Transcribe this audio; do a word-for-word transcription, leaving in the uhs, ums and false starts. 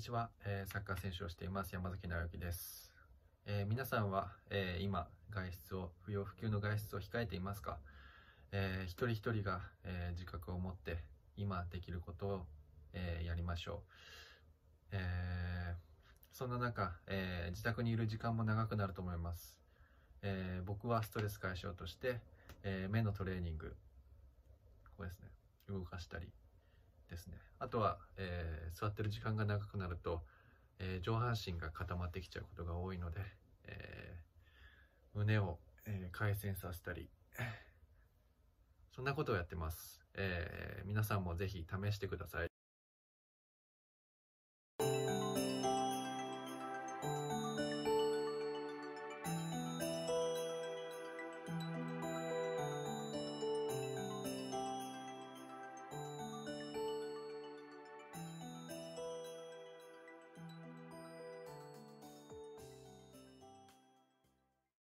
にちは、えーサッカー選手をしています山崎直之です。えー皆さんは、えー今外出を不要不急の外出を控えていますか？えー一人一人が、えー自覚を持って今できることを、えーやりましょう。えーそんな中、えー自宅にいる時間も長くなると思います。えー僕はストレス解消として、えー目のトレーニング、こうですね、動かしたりですね。あとは、えー座ってる時間が長くなると、えー上半身が固まってきちゃうことが多いので、えー胸を、えー回旋させたり、そんなことをやってます。えー皆さんもぜひ試してください。